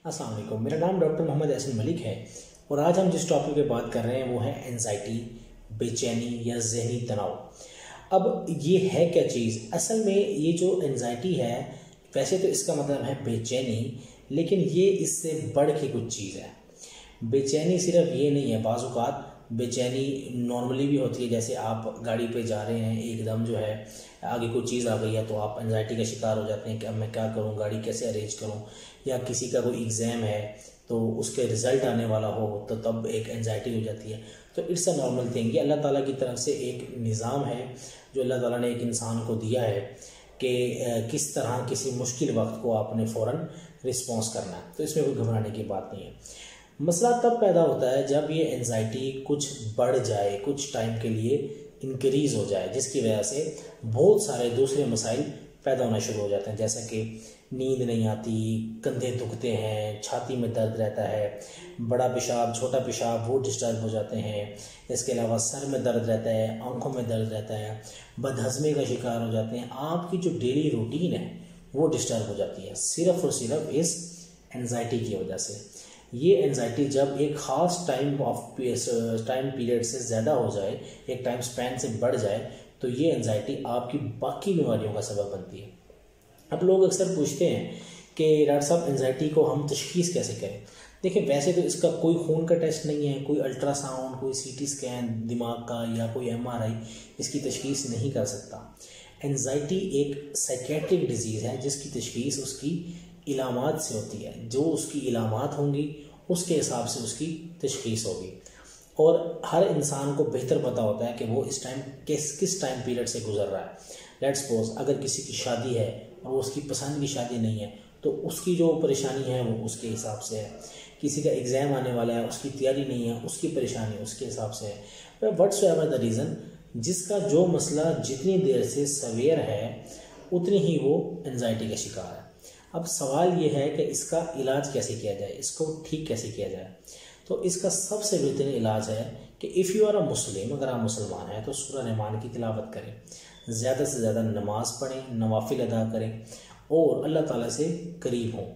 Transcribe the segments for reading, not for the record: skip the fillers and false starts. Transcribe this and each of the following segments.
अस्सलाम वालेकुम। मेरा नाम डॉक्टर मोहम्मद एहसन मलिक है और आज हम जिस टॉपिक पे बात कर रहे हैं वो है एंजाइटी, बेचैनी या जहनी तनाव। अब ये है क्या चीज़? असल में ये जो एंजाइटी है, वैसे तो इसका मतलब है बेचैनी, लेकिन ये इससे बढ़ के कुछ चीज़ है। बेचैनी सिर्फ ये नहीं है, बाज़ औक़ात बेचैनी नॉर्मली भी होती है। जैसे आप गाड़ी पे जा रहे हैं, एकदम जो है आगे कोई चीज़ आ गई है तो आप एंजाइटी का शिकार हो जाते हैं कि अब मैं क्या करूं, गाड़ी कैसे अरेंज करूं, या किसी का कोई एग्ज़ाम है तो उसके रिज़ल्ट आने वाला हो तो तब एक एंजाइटी हो जाती है। तो इट्स अ नॉर्मल थिंग। ये अल्लाह ताला की तरफ से एक निज़ाम है जो अल्लाह ताला ने एक इंसान को दिया है कि किस तरह किसी मुश्किल वक्त को आपने फ़ौरन रिस्पॉन्स करना है। तो इसमें कोई घबराने की बात नहीं है। मसला तब पैदा होता है जब ये एंजाइटी कुछ बढ़ जाए, कुछ टाइम के लिए इंक्रीज़ हो जाए, जिसकी वजह से बहुत सारे दूसरे मसाइल पैदा होना शुरू हो जाते हैं। जैसा कि नींद नहीं आती, कंधे दुखते हैं, छाती में दर्द रहता है, बड़ा पेशाब, छोटा पेशाब वो डिस्टर्ब हो जाते हैं। इसके अलावा सर में दर्द रहता है, आंखों में दर्द रहता है, बदहज़मी का शिकार हो जाते हैं। आपकी जो डेली रूटीन है वो डिस्टर्ब हो जाती है, सिर्फ़ और सिर्फ इस एंजाइटी की वजह से। ये एंजाइटी जब एक ख़ास टाइम पीरियड से ज़्यादा हो जाए, एक टाइम स्पैन से बढ़ जाए, तो ये एंजाइटी आपकी बाकी बीमारियों का सबब बनती है। अब लोग अक्सर पूछते हैं कि डॉक्टर साहब एंजाइटी को हम तशख़ीस कैसे करें? देखिए, वैसे तो इसका कोई खून का टेस्ट नहीं है, कोई अल्ट्रासाउंड, कोई सीटी स्कैन दिमाग का या कोई एमआरआई इसकी तशख़ीस नहीं कर सकता। एंजाइटी एक साइकेट्रिक डिजीज़ है जिसकी तशख़ीस उसकी इलामात से होती है। जो उसकी इलामात होंगी उसके हिसाब से उसकी तशख़ीस होगी। और हर इंसान को बेहतर पता होता है कि वो इस टाइम किस टाइम पीरियड से गुजर रहा है। लेट्स सपोज अगर किसी की शादी है और वो उसकी पसंद की शादी नहीं है तो उसकी जो परेशानी है वो उसके हिसाब से है। किसी का एग्ज़ाम आने वाला है, उसकी तैयारी नहीं है, उसकी परेशानी उसके हिसाब से है। व्हाट्सएवर द रीज़न, जिसका जो मसला जितनी देर से सवेयर है उतनी ही वो एंजाइटी का शिकार है। अब सवाल ये है कि इसका इलाज कैसे किया जाए, इसको ठीक कैसे किया जाए। तो इसका सबसे बेहतरीन इलाज है कि if you are a Muslim, अगर आप मुसलमान हैं तो सूरह रहमान की तिलावत करें, ज़्यादा से ज़्यादा नमाज़ पढ़ें, नवाफिल अदा करें और अल्लाह ताला से करीब हों।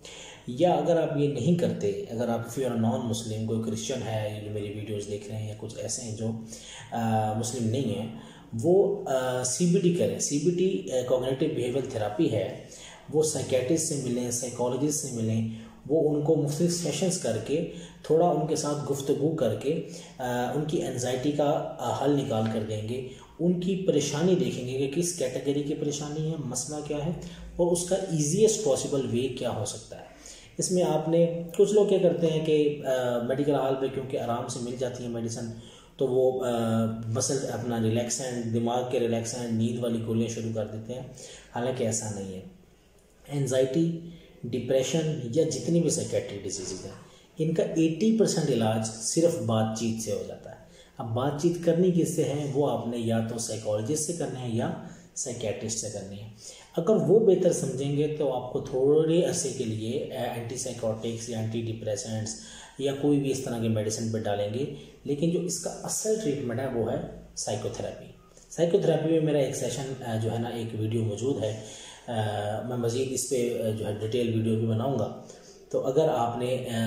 या अगर आप ये नहीं करते, अगर आप if you are non Muslim, कोई क्रिश्चियन है जो मेरी वीडियोस देख रहे हैं या कुछ ऐसे हैं जो मुस्लिम नहीं हैं, वो CBT करें। CBT कॉग्निटिव बिहेवियर थेरापी है। वो साइकेट्रिस्ट से मिलें, साइकोलॉजिस्ट से मिलें, वो उनको मुख्तलिफ सेशंस करके थोड़ा उनके साथ गुफ्तगू करके उनकी एंजाइटी का हल निकाल कर देंगे। उनकी परेशानी देखेंगे कि किस कैटेगरी की परेशानी है, मसला क्या है और उसका ईजीएस्ट पॉसिबल वे क्या हो सकता है। इसमें आपने कुछ लोग क्या करते हैं कि मेडिकल हॉल पे क्योंकि आराम से मिल जाती है मेडिसिन, तो वो मसल अपना रिलैक्सेंट, दिमाग के रिलैक्सेंट, नींद वाली गोलियाँ शुरू कर देते हैं। हालांकि ऐसा नहीं है। एंजाइटी, डिप्रेशन या जितनी भी साइकेट्रिक डिजीज़ हैं, इनका 80% इलाज सिर्फ बातचीत से हो जाता है। अब बातचीत करनी किससे है, वो आपने या तो साइकोलॉजिस्ट से करना है या साइकेट्रिस्ट से करनी है। अगर वो बेहतर समझेंगे तो आपको थोड़े अरसे के लिए एंटीसाइकोटिक्स या एंटी डिप्रेसेंट्स या कोई भी इस तरह के मेडिसिन पर डालेंगे, लेकिन जो इसका असल ट्रीटमेंट है वो है साइकोथेरेपी। साइकोथेरेपी में मेरा एक सेशन जो है ना, एक वीडियो मौजूद है। मैं मज़ीद इस पर जो है डिटेल वीडियो भी बनाऊंगा। तो अगर आपने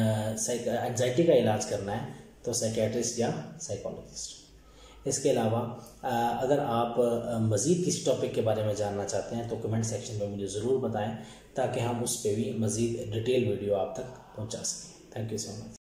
एंजाइटी का इलाज करना है तो साइकेट्रिस्ट या साइकोलॉजिस्ट। इसके अलावा अगर आप मज़ीद किसी टॉपिक के बारे में जानना चाहते हैं तो कमेंट सेक्शन में मुझे ज़रूर बताएं ताकि हम उस पर भी मज़ीद डिटेल वीडियो आप तक पहुंचा सकें। Thank you so much.